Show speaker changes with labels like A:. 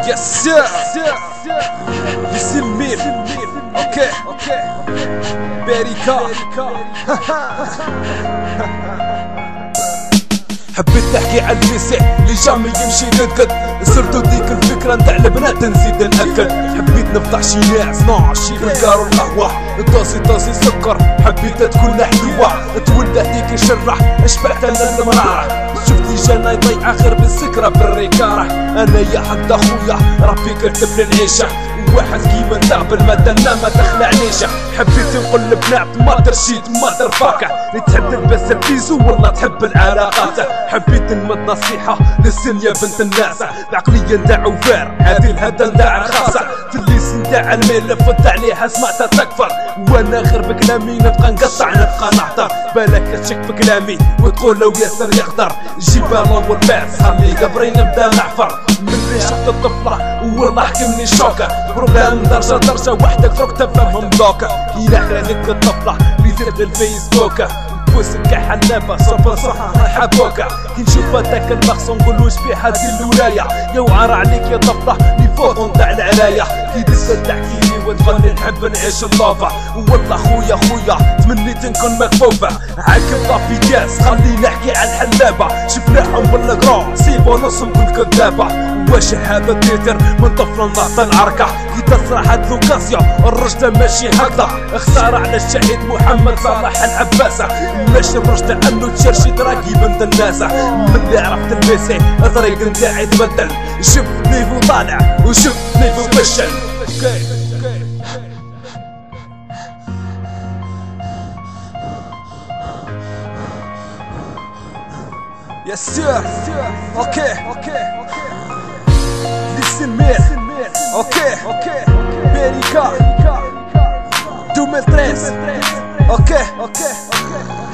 A: Yes sir. Bismil. Okay. Berika. حبيت نحكي على المسيح اللي جامي يمشي نتقد صرتو ديك الفكرة نتاع البنات نزيد نأكد حبيت نفضح شي ناس نعشي الكار والقهوة طاسي سكر حبيتها تكون حلوة تولد هديك يشرح اشبعت انا المرارة شفتي جانا يضيع غير بالسكرة بالريكارة انا يا حد اخويا ربي كتب لي العيشة واحد كيما نعبل ما دلنا ما تخلعنيش حبيت نقلب نعب ما ترشيد ما ترفاكع نتحدث بس الفيزو والله تحب العلاقات حبيت نمد نصيحة للسن يا بنت الناس بعقلية نتاع وفار هذه الهدى نتاع الخاصة في الليس نتاع الملف نتاع عليها سمعتها تكفر وانا غير بكلامي نبقى نقطع نبقى نعطر بالك تشك بكلامي وتقول لو ياسر يقدر جيبها الاول باس خلي قبري نبدا نعفر من اللي شفت الطفلة والله حكمني الشوكة بروبلام درجة وحدك تروك تفهمهم بلوكة كي لاخرة ذيك الطفلة اللي زرق الفيسبوك بوسك كحلابة صفا صحة حبوكة كي نشوف هداك المخصو نقول واش فيه هادي الولاية يا وعار عليك يا طفلة لي فوق نتاع العلاية كي تسأل تحكيلي وتقولي نحب نعيش اللوفة والله خويا تمنيت نكون مكفوفة عاكب طافي كاس خلي نحكي على الحلابة شفناهم بالقرون سيبو نصهم كل كذابة واش هذا التيتر من طفل نعطى العركة كي تصرح هاد لوكاسيون الرجلة ماشي هكذا خسارة على الشهيد محمد صالح العباسة ماشي الرجلة انو تشرشي دراكي بنت الناس من اللي عرفت الميسي الطريق نتاعي تبدل شفتني في طالع وشفتني في فشل Yes sir. Okay. Bismil. Okay. Berika. 2013. Okay.